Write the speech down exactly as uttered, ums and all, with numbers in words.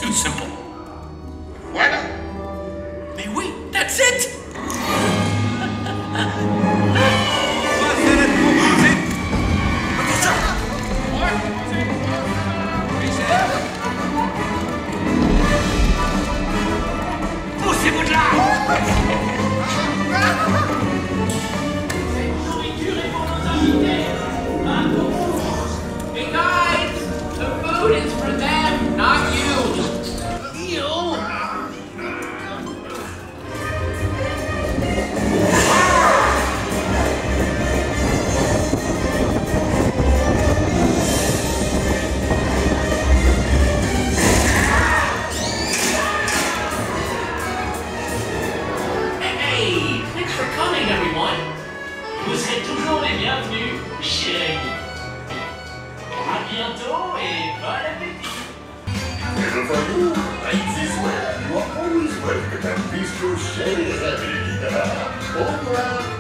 too simple. Voilà. Mais oui, that's it! Poussez-vous de là! Nourriture est pour nos invités. Un pour Hey guys, the food is for them, not you. You? Hey, thanks for coming, everyone. Vous êtes toujours les bienvenus chez Rémi. À bientôt et bon appétit. Little for you, eat this way. You are always welcome and feast your share. Au revoir.